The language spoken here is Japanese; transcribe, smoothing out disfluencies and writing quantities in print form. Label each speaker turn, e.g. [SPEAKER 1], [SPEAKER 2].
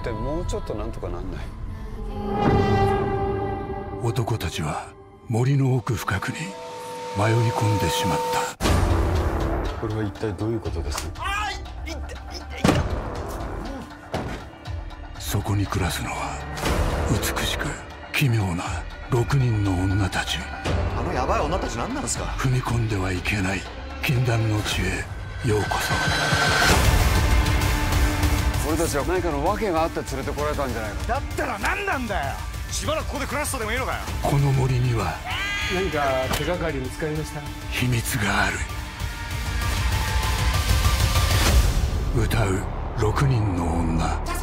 [SPEAKER 1] ってもうちょっとなんとかなんない？
[SPEAKER 2] 男たちは森の奥深くに迷い込んでしまった。
[SPEAKER 1] これは一体どういうことです？
[SPEAKER 2] そこに暮らすのは美しく奇妙な6人の女たち。
[SPEAKER 3] あのヤバい女たち何なんですか？
[SPEAKER 2] 踏み込んではいけない禁断の地へようこそ。
[SPEAKER 1] 俺たちは何かの訳があって連れてこられたんじゃないか。
[SPEAKER 4] だったら何なんだよ。しばらくここで暮らすとでもいいのかよ。
[SPEAKER 2] この森には
[SPEAKER 5] 何か手がかり見つかりました？
[SPEAKER 2] 秘密がある。歌う6人の女。